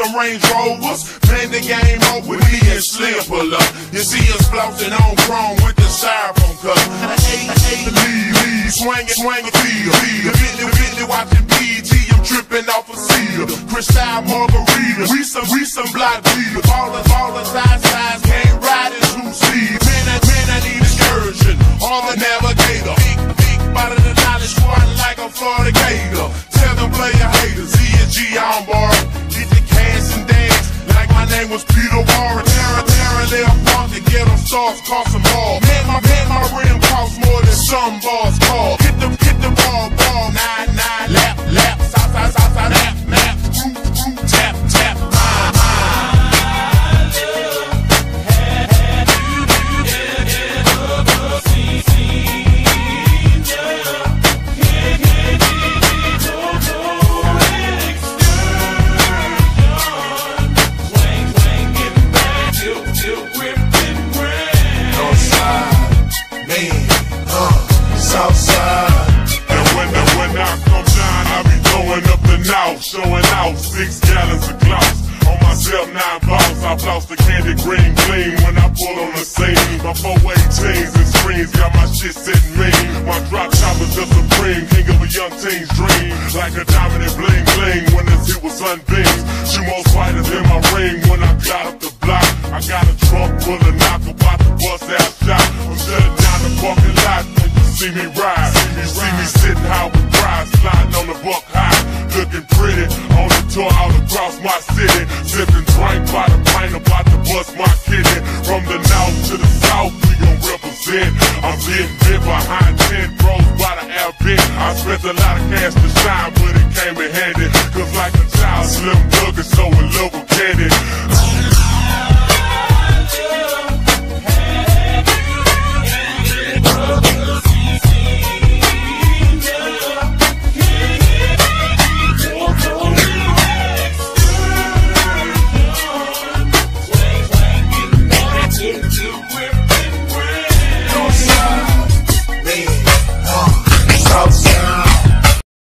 them Range Rovers. Man, the game over with me and Slim pull up. You see us flossing on chrome with the styrofoam cup. Lead, swinging, feel. Really watching PG, I'm tripping off a seal. Cristal margaritas, we some block beaters. Ballers, size, can't ride in two seats. Man, I need excursion, on the navigator. Big body of knowledge, squatting like a Florida Gator. Tell them player haters, E&G on board. Get the cash and dance, like my name was Peter Warren. Parallel park to get them stars, cost some more. Man, my rim cost more than some bars call. Hit the ball, 9, lap, south, map, root, tap, showing out 6 gallons of gloss. On myself, 9 balls, I floss the candy green gleam when I pull on the scene. My 418s and screens got my shit sitting mean. My drop top is the supreme, king of a young teen's dream. Like a diamond and bling bling when this hit was sunbeams. She most fighters in my ring when I got up the block. I got a trunk full of knock about to bust out shot. I'm shutting down the parking lot when you see me ride. You see me sitting high with pride, sliding on the buck high. Looking pretty on the tour all across my city. Sipping drink by the pint, about to bust my kitty. From the north to the south, we gon' represent. I'm getting bit behind 10 bros by the air bit. I spent a lot of cash to shine, but it came in handy. Cause like a child, Slim